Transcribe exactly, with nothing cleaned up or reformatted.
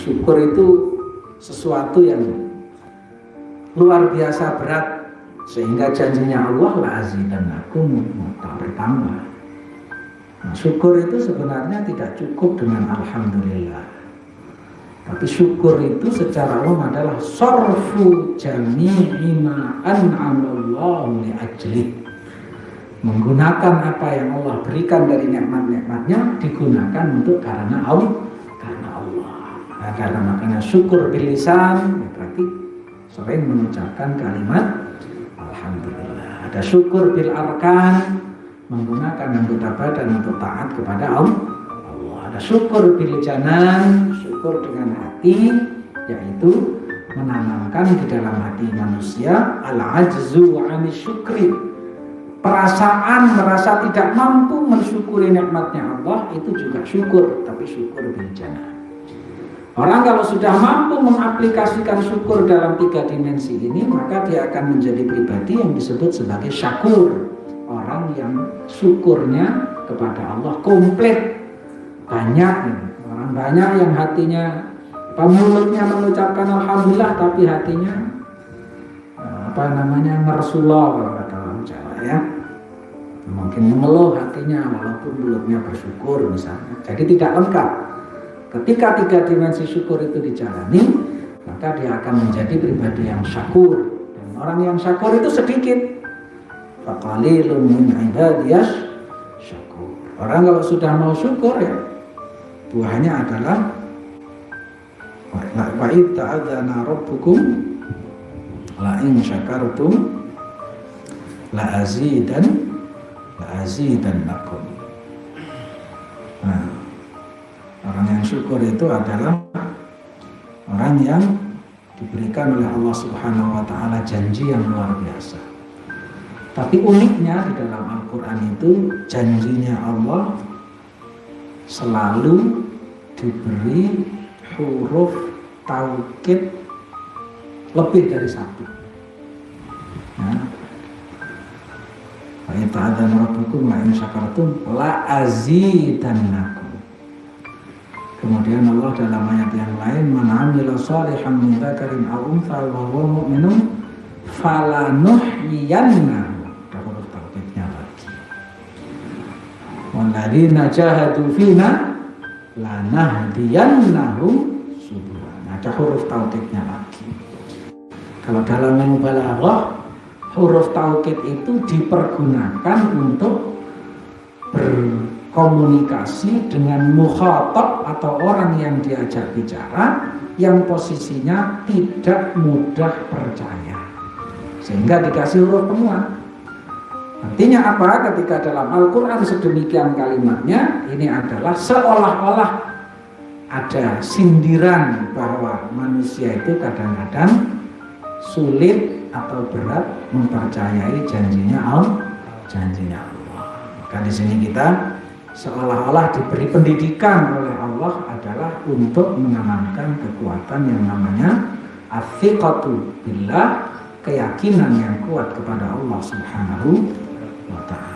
syukur itu sesuatu yang luar biasa berat, sehingga janjinya Allah la azidannakum, tak bertambah. Nah, syukur itu sebenarnya tidak cukup dengan alhamdulillah, tapi syukur itu secara umum adalah sarfu jami'i ma an'amallahu li ajli, menggunakan apa yang Allah berikan dari nikmat-nikmatnya digunakan untuk karena Allah, karena Allah. Nah, karena makanya syukur bil lisan berarti sering mengucapkan kalimat alhamdulillah. Ada syukur bil arkan, menggunakan anggota badan untuk taat kepada Allah. Ada syukur bil janan, syukur dengan hati, yaitu menanamkan di dalam hati manusia al-ajzu 'ani syukri, perasaan merasa tidak mampu mensyukuri nikmatnya Allah, itu juga syukur, tapi syukur bil janan. Orang kalau sudah mampu mengaplikasikan syukur dalam tiga dimensi ini, maka dia akan menjadi pribadi yang disebut sebagai syakur. Orang yang syukurnya kepada Allah komplit. Banyak, orang banyak yang hatinya, mulutnya mengucapkan alhamdulillah, tapi hatinya apa namanya ngersullah kalau kata orang Jawa ya. Mungkin mengeluh hatinya walaupun mulutnya bersyukur misalnya. Jadi tidak lengkap. Ketika tiga dimensi syukur itu dijalani, maka dia akan menjadi pribadi yang syakur. Dan orang yang syakur itu sedikit. Faqalilun min ibadiyas syakur. Orang kalau sudah mau syukur ya, buahnya adalah wa id ta'adzana rabbukum la in syakartum la azidan la azidannakum. Nah, orang yang syukur itu adalah orang yang diberikan oleh Allah Subhanahu wa taala janji yang luar biasa. Tapi uniknya di dalam Al-Qur'an itu janjinya Allah selalu diberi huruf taukid lebih dari satu. Ya. Wa in ta'adzana rabbukum la in syakartum la azidannakum. Kemudian Allah dalam ayat yang lain, man 'amila shalihan min dzakarin aw untha wa huwa mu'minun falanuhyiyannahu. Ada huruf taukidnya lagi. Walladzina jahadu fina lanahdiyannahum subulana. Ada huruf taukidnya lagi. Kalau dalam mubalaghah, huruf taukid itu dipergunakan untuk berkomunikasi dengan mukhatab atau orang yang diajak bicara yang posisinya tidak mudah percaya, sehingga dikasih huruf penguat. Artinya apa? Ketika dalam Al-Quran sedemikian kalimatnya, ini adalah seolah-olah ada sindiran bahwa manusia itu kadang-kadang sulit atau berat mempercayai janjinya Allah, janjinya Allah. Maka di sini kita seolah-olah diberi pendidikan oleh Allah adalah untuk menanamkan kekuatan yang namanya athiqatu billah, keyakinan yang kuat kepada Allah Subhanahu wa ta'ala.